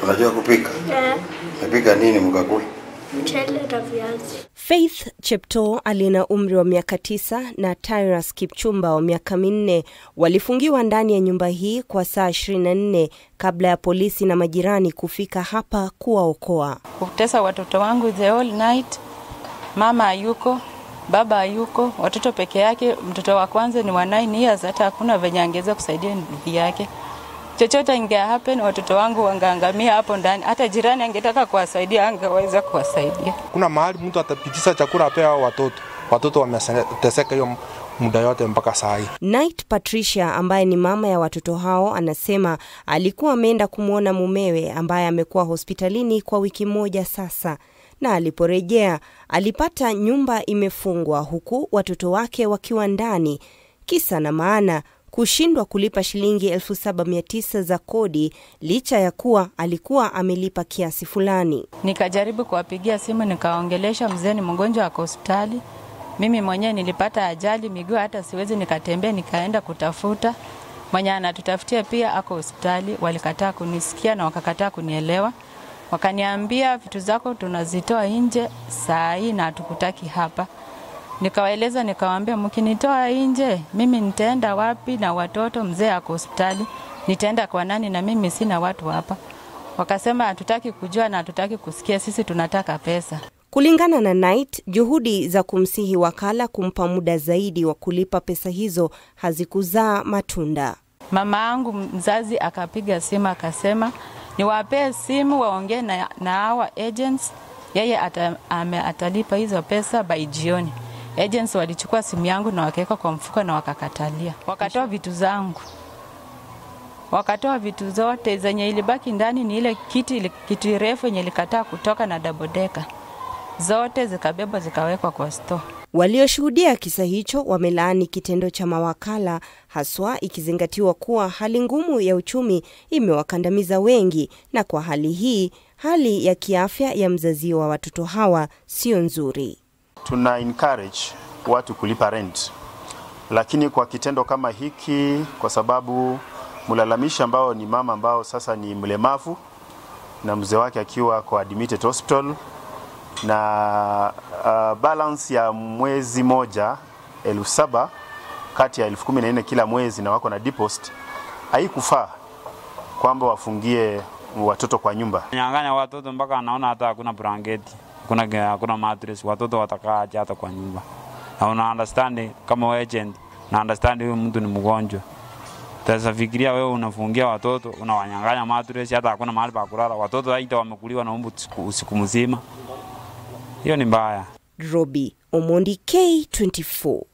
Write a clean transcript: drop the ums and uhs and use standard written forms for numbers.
Unajua kupika? Unapika nini mkakula? Mchele na viazi. Faith Chepto alina umri wa miaka 9 na Tyrus Kipchumba wa miaka 4 walifungiwa ndani ya nyumba hii kwa saa 24 kabla ya polisi na majirani kufika hapa kuwaokoa. Kutesa watoto wangu the whole night. Mama hayuko, baba hayuko, watoto peke yake. Mtoto wa kwanza ni wa 9 years, hata hakuna venye angeweza kusaidia ndugu yake. Chochote inge happen, watoto wangu wangeangamia hapo ndani. Hata jirani angetaka kuwasaidia angeweza kuwasaidia. Kuna mahali mtu atapitisha chakula apea watoto. Watoto wameteseka hiyo muda yote mpaka saa hii. Night Patricia ambaye ni mama ya watoto hao anasema alikuwa ameenda kumuona mumewe ambaye amekuwa hospitalini kwa wiki moja sasa. Na aliporejea alipata nyumba imefungwa huku watoto wake wakiwa ndani. Kisa na maana kushindwa kulipa shilingi 7,900 za kodi licha ya kuwa alikuwa amelipa kiasi fulani. Nikajaribu kuwapigia simu, nikaongelesha mzee ni mgonjwa ako hospitali. Mimi mwenyewe nilipata ajali miguu, hata siwezi nikatembea, nikaenda kutafuta. Mwenye anatutafutia pia ako hospitali. Walikataa kunisikia na wakakataa kunielewa. Wakaniambia vitu zako tunazitoa nje saa hii na hatukutaki hapa. Nikawaeleza, nikawaambia mkinitoa nje mimi nitaenda wapi na watoto? Mzee ako hospitali, nitaenda kwa nani na mimi sina watu hapa? Wakasema hatutaki kujua na hatutaki kusikia, sisi tunataka pesa. Kulingana na Night, juhudi za kumsihi wakala kumpa muda zaidi wa kulipa pesa hizo hazikuzaa matunda. Mama yangu mzazi akapiga simu akasema niwape simu waongee na hawa agents, yeye atalipa hizo pesa by jioni. Agents walichukua simu yangu na wakaweka kwa mfuko na wakakatalia. Wakatoa vitu zangu. Wakatoa vitu zote zenye ilibaki ndani ni ile kiti refu yenye ilikataa kutoka na double decker. Zote zikabebwa zikawekwa kwa store. Walioshuhudia kisa hicho wamelaani kitendo cha mawakala, haswa ikizingatiwa kuwa hali ngumu ya uchumi imewakandamiza wengi, na kwa hali hii hali ya kiafya ya mzazi wa watoto hawa sio nzuri. Tuna encourage watu kulipa rent, lakini kwa kitendo kama hiki, kwa sababu mlalamishi ambao ni mama ambao sasa ni mlemavu na mzee wake akiwa kwa admitted hospital, na balance ya mwezi moja 7,000 kati ya 14,000 kila mwezi na wako na deposit, haikufaa kwamba wafungie watoto kwa nyumba. Nyang'anya watoto mpaka anaona hata hakuna blanketi, hakuna mattress, watoto watakaa hata kwa nyumba. Na una understand kama agent, na understand huyu mtu ni mgonjwa. Sasa fikiria wewe unafungia watoto, unawanyang'anya mattress, hata hakuna mahali pa kulala. Watoto haita wamekuliwa na umbu usiku mzima. Hiyo ni mbaya. Robi Omondi, K24.